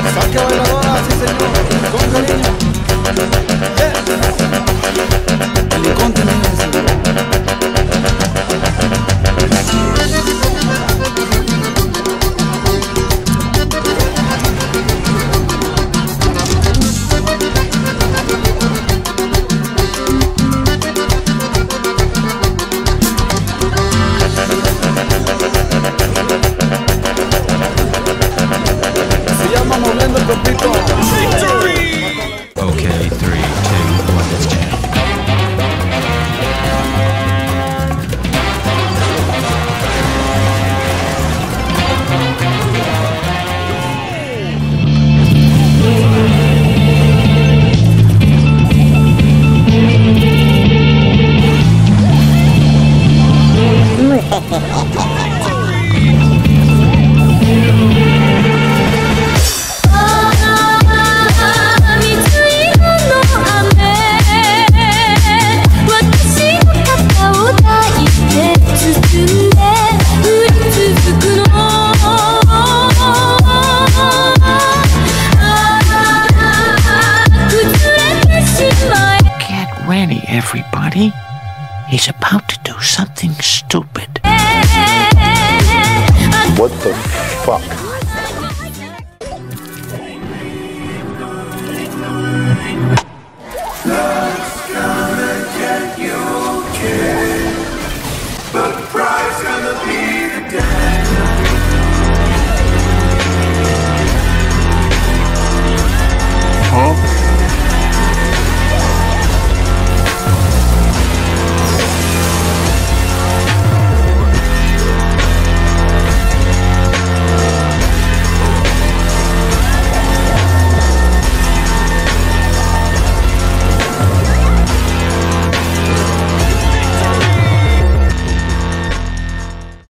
Saque bailadora, sí señor, con cariño. Yeah. El Incontenible, señor. Moviendo el copito. Okay, 3, 2, 1, let's jam. Get ready, everybody. He's about to do something stupid.